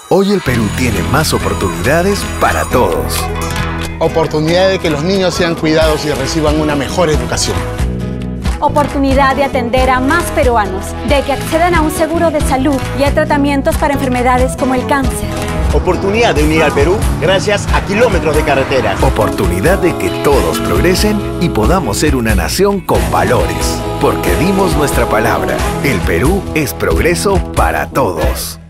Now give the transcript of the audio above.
Hoy el Perú tiene más oportunidades para todos. Oportunidad de que los niños sean cuidados y reciban una mejor educación. Oportunidad de atender a más peruanos, de que accedan a un seguro de salud y a tratamientos para enfermedades como el cáncer. Oportunidad de unir al Perú gracias a kilómetros de carreteras. Oportunidad de que todos progresen y podamos ser una nación con valores. Porque dimos nuestra palabra. El Perú es progreso para todos.